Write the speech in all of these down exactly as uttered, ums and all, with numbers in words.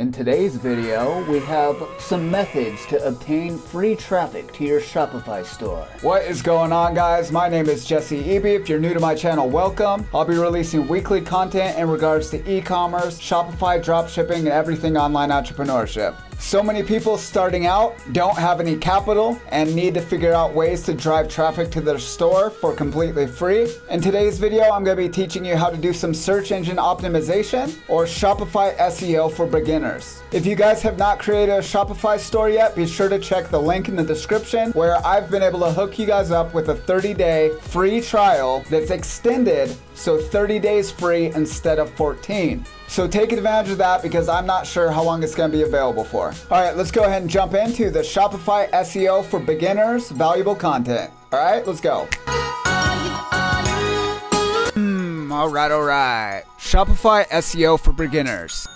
In today's video, we have some methods to obtain free traffic to your Shopify store. What is going on, guys? My name is Jesse Eby. If you're new to my channel, welcome. I'll be releasing weekly content in regards to e-commerce, Shopify, dropshipping, and everything online entrepreneurship. So many people starting out don't have any capital and need to figure out ways to drive traffic to their store for completely free. In today's video, I'm going to be teaching you how to do some search engine optimization or Shopify S E O for beginners. If you guys have not created a Shopify store yet, be sure to check the link in the description where I've been able to hook you guys up with a thirty day free trial that's extended, so thirty days free instead of fourteen. So take advantage of that because I'm not sure how long it's going to be available for. All right, let's go ahead and jump into the Shopify S E O for beginners valuable content. All right, let's go. Hmm, all right, all right. Shopify S E O for beginners.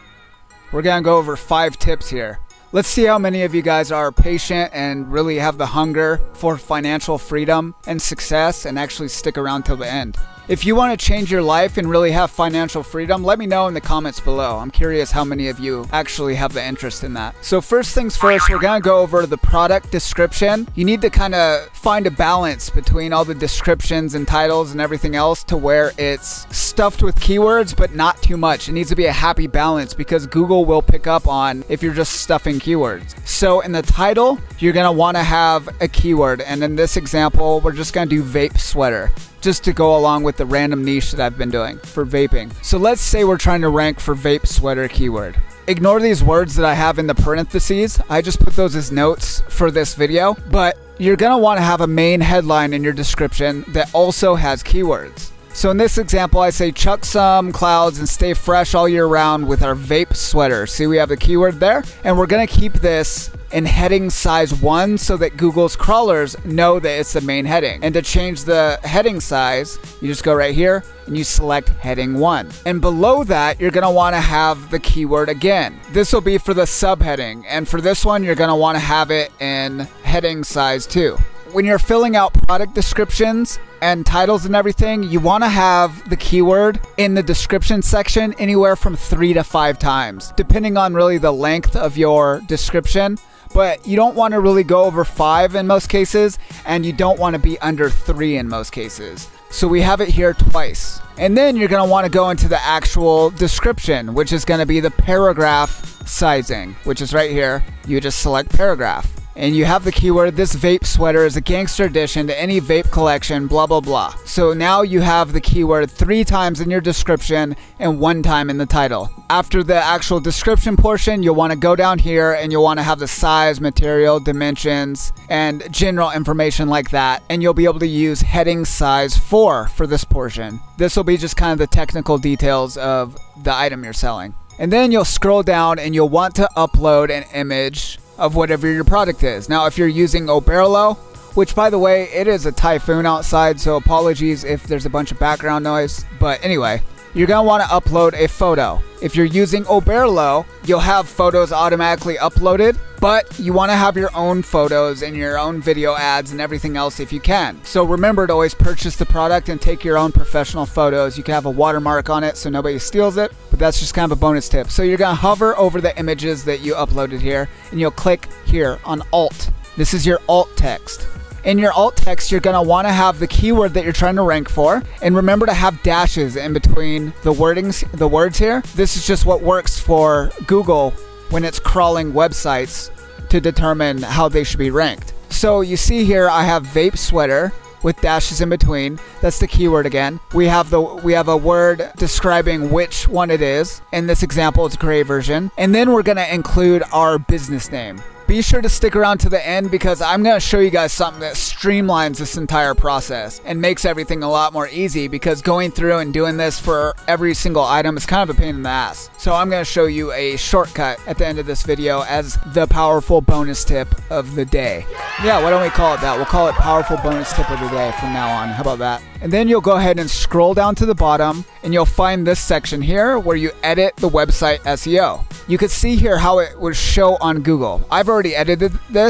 We're going to go over five tips here. Let's see how many of you guys are patient and really have the hunger for financial freedom and success and actually stick around till the end. If you want to change your life and really have financial freedom, let me know in the comments below. I'm curious how many of you actually have the interest in that. So first things first, we're going to go over the product description. You need to kind of find a balance between all the descriptions and titles and everything else to where it's stuffed with keywords, but not too much. It needs to be a happy balance because Google will pick up on if you're just stuffing keywords. So in the title, you're going to want to have a keyword. And in this example, we're just going to do vape sweater, just to go along with the random niche that I've been doing for vaping. So let's say we're trying to rank for vape sweater keyword. Ignore these words that I have in the parentheses. I just put those as notes for this video, but you're gonna wanna have a main headline in your description that also has keywords. So in this example, I say chuck some clouds and stay fresh all year round with our vape sweater. See, we have the keyword there, and we're gonna keep this in heading size one so that Google's crawlers know that it's the main heading. And to change the heading size, you just go right here and you select heading one. And below that, you're gonna wanna have the keyword again. This will be for the subheading. And for this one, you're gonna wanna have it in heading size two. When you're filling out product descriptions and titles and everything, you want to have the keyword in the description section anywhere from three to five times, depending on really the length of your description. But you don't want to really go over five in most cases, and you don't want to be under three in most cases. So we have it here twice. And then you're going to want to go into the actual description, which is going to be the paragraph sizing, which is right here. You just select paragraph. And you have the keyword, this vape sweater is a gangster addition to any vape collection, blah, blah, blah. So now you have the keyword three times in your description and one time in the title. After the actual description portion, you'll want to go down here and you'll want to have the size, material, dimensions, and general information like that. And you'll be able to use heading size four for this portion. This will be just kind of the technical details of the item you're selling. And then you'll scroll down and you'll want to upload an image of whatever your product is. Now, if you're using Oberlo, which by the way, it is a typhoon outside, so apologies if there's a bunch of background noise. But anyway, you're gonna wanna upload a photo. If you're using Oberlo, you'll have photos automatically uploaded, but you wanna have your own photos and your own video ads and everything else if you can. So remember to always purchase the product and take your own professional photos. You can have a watermark on it so nobody steals it, but that's just kind of a bonus tip. So you're gonna hover over the images that you uploaded here, and you'll click here on Alt. This is your alt text. In your alt text, you're going to want to have the keyword that you're trying to rank for. And remember to have dashes in between the wordings, the words here. This is just what works for Google when it's crawling websites to determine how they should be ranked. So you see here, I have vape sweater with dashes in between. That's the keyword again. We have the we have a word describing which one it is. In this example, it's gray version. And then we're going to include our business name. Be sure to stick around to the end because I'm going to show you guys something that streamlines this entire process and makes everything a lot more easy, because going through and doing this for every single item is kind of a pain in the ass. So I'm going to show you a shortcut at the end of this video as the powerful bonus tip of the day. Yeah, why don't we call it that? We'll call it powerful bonus tip of the day from now on. How about that? And then you'll go ahead and scroll down to the bottom and you'll find this section here where you edit the website S E O. You can see here how it would show on Google. I've already edited this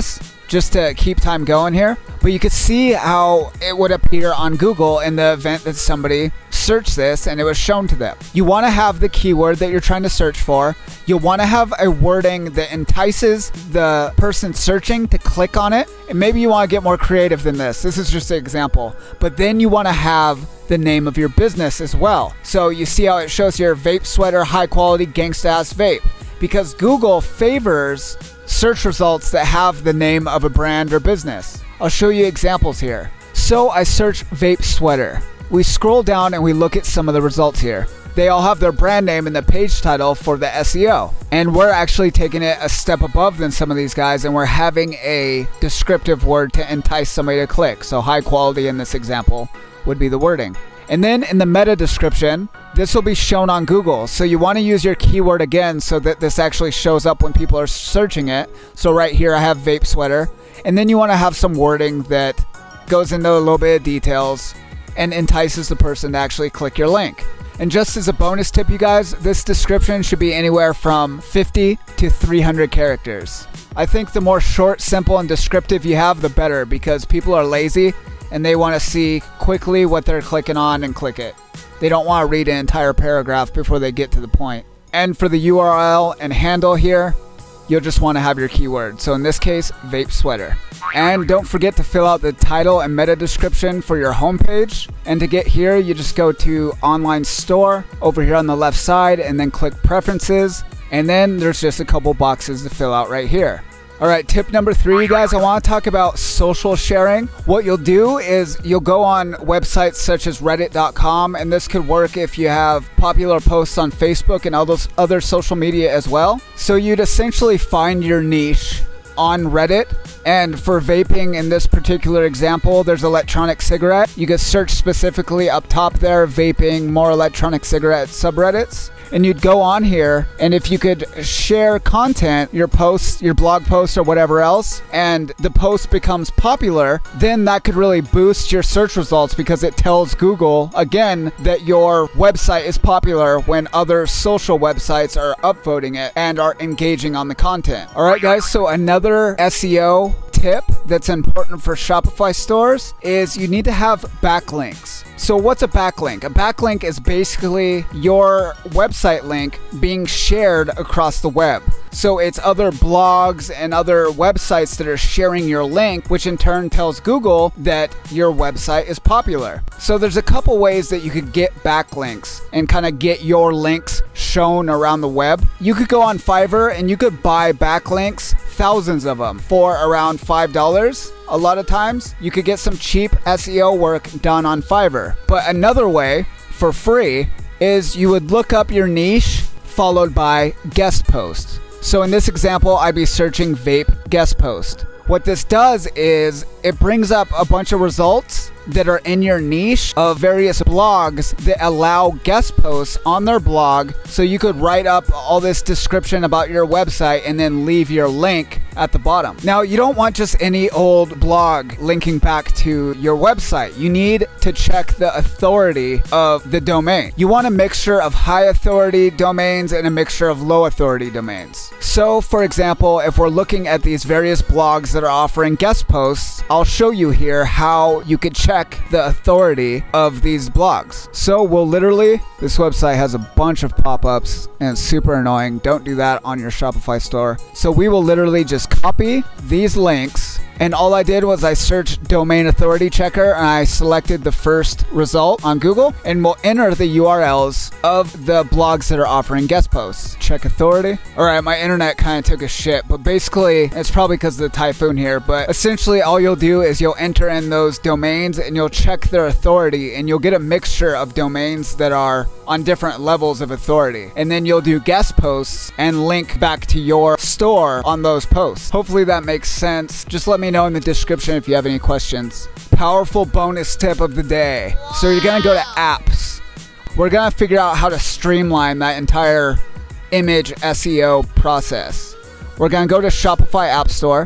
just to keep time going here. But you could see how it would appear on Google in the event that somebody searched this and it was shown to them. You want to have the keyword that you're trying to search for. You'll want to have a wording that entices the person searching to click on it. And maybe you want to get more creative than this. This is just an example. But then you want to have the name of your business as well. So you see how it shows here, vape sweater, high quality gangsta ass vape. Because Google favors search results that have the name of a brand or business. I'll show you examples here. So I search vape sweater. We scroll down and we look at some of the results here. They all have their brand name in the page title for the S E O. And we're actually taking it a step above than some of these guys, and we're having a descriptive word to entice somebody to click. So high quality in this example would be the wording. And then in the meta description, this will be shown on Google. So you want to use your keyword again so that this actually shows up when people are searching it. So right here I have vape sweater. And then you want to have some wording that goes into a little bit of details and entices the person to actually click your link. And just as a bonus tip, you guys, this description should be anywhere from fifty to three hundred characters. I think the more short, simple, and descriptive you have, the better, because people are lazy and they want to see quickly what they're clicking on and click it. They don't want to read an entire paragraph before they get to the point. And for the U R L and handle here, you'll just want to have your keyword. So in this case, vape sweater. And don't forget to fill out the title and meta description for your homepage. And to get here, you just go to online store over here on the left side and then click preferences. And then there's just a couple boxes to fill out right here. All right, tip number three, you guys, I want to talk about social sharing. What you'll do is you'll go on websites such as reddit dot com, and this could work if you have popular posts on Facebook and all those other social media as well. So you'd essentially find your niche on Reddit. And for vaping in this particular example, there's electronic cigarette. You could search specifically up top there, vaping, more electronic cigarette subreddits. And you'd go on here, and if you could share content, your posts, your blog posts, or whatever else, and the post becomes popular, then that could really boost your search results because it tells Google, again, that your website is popular when other social websites are upvoting it and are engaging on the content. All right, guys, so another S E O tip that's important for Shopify stores is you need to have backlinks. So what's a backlink? A backlink is basically your website link being shared across the web. So it's other blogs and other websites that are sharing your link, which in turn tells Google that your website is popular. So there's a couple ways that you could get backlinks and kind of get your links shown around the web. You could go on Fiverr and you could buy backlinks, thousands of them, for around five dollars. A lot of times you could get some cheap S E O work done on Fiverr. But another way, for free, is you would look up your niche followed by guest posts. So in this example, I'd be searching vape guest post. What this does is it brings up a bunch of results that are in your niche of various blogs that allow guest posts on their blog. So you could write up all this description about your website and then leave your link at the bottom. Now, you don't want just any old blog linking back to your website. You need to check the authority of the domain. You want a mixture of high authority domains and a mixture of low authority domains. So for example, if we're looking at these various blogs that are offering guest posts, I'll show you here how you could check the authority of these blogs. So we'll literally, this website has a bunch of pop-ups and it's super annoying. Don't do that on your Shopify store. So we will literally just copy these links, and all I did was I searched domain authority checker and I selected the first result on Google, and we'll enter the U R Ls of the blogs that are offering guest posts. Check authority. All right, my internet kind of took a shit, but basically it's probably because of the typhoon here, but essentially all you'll do is you'll enter in those domains and you'll check their authority, and you'll get a mixture of domains that are on different levels of authority. And then you'll do guest posts and link back to your store on those posts. Hopefully that makes sense. Just let me know in the description if you have any questions. Powerful bonus tip of the day. So you're gonna go to apps. We're gonna figure out how to streamline that entire image S E O process. We're gonna go to Shopify App Store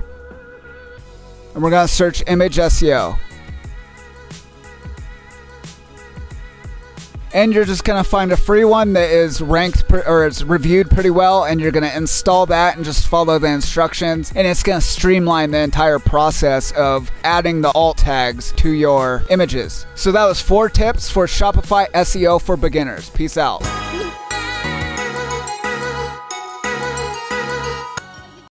and we're gonna search image S E O. and you're just gonna find a free one that is ranked per, or is reviewed pretty well, and you're gonna install that and just follow the instructions, and it's gonna streamline the entire process of adding the alt tags to your images. So that was four tips for Shopify S E O for beginners. Peace out.